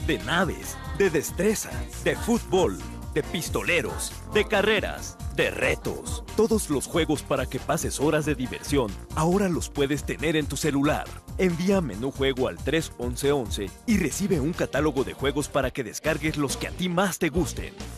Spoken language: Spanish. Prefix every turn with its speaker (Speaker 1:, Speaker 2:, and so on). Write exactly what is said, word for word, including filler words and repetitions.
Speaker 1: de naves, de destreza, de fútbol, de pistoleros, de carreras, de retos. Todos los juegos para que pases horas de diversión, ahora los puedes tener en tu celular. Envía Menú Juego al tres once once y recibe un catálogo de juegos para que descargues los que a ti más te gusten.